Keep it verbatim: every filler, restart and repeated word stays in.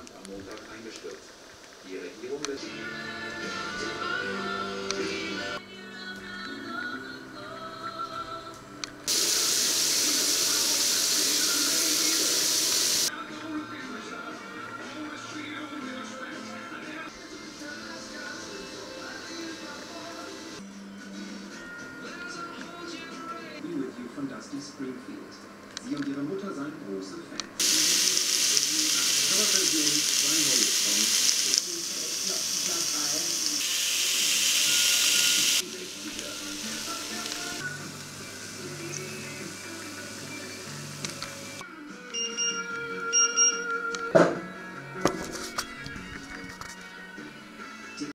Land am Montag eingestürzt. Die Regierung lässt... With You von Dusty Springfield. Sie und ihre Mutter seien große Fans. Coverversion zwei neue Songs.